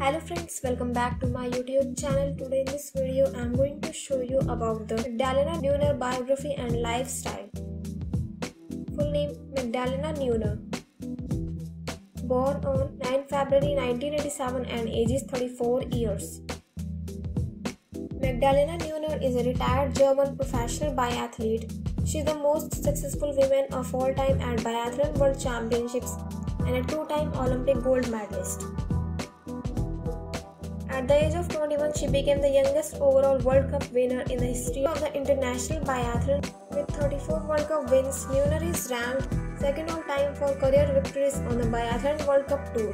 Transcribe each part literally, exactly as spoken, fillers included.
Hello friends, welcome back to my YouTube channel. Today in this video I am going to show you about the Magdalena Neuner biography and lifestyle. Full name: Magdalena Neuner. Born on ninth February nineteen eighty-seven and ages thirty-four years. Magdalena Neuner is a retired German professional biathlete. She is the most successful woman of all time at Biathlon World Championships and a two-time Olympic gold medalist. At the age of twenty-one, she became the youngest overall World Cup winner in the history of the international biathlon. With thirty-four World Cup wins, Neuner is ranked second all time for career victories on the Biathlon World Cup Tour.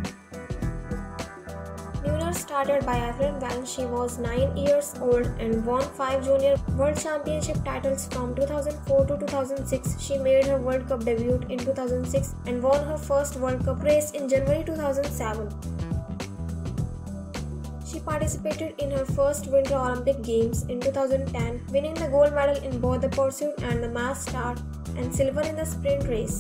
Neuner started biathlon when she was nine years old and won five junior World Championship titles from two thousand four to two thousand six. She made her World Cup debut in two thousand six and won her first World Cup race in January two thousand seven. She participated in her first Winter Olympic Games in two thousand ten, winning the gold medal in both the pursuit and the mass start and silver in the sprint race.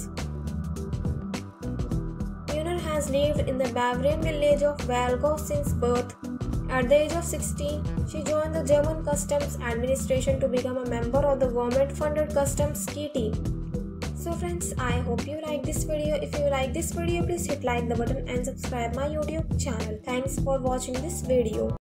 Neuner has lived in the Bavarian village of Valgau since birth. At the age of sixteen, she joined the German Customs Administration to become a member of the government-funded customs key team. So friends, I hope you like this video. If you like this video, please hit like the button and subscribe my YouTube channel. Thanks for watching this video.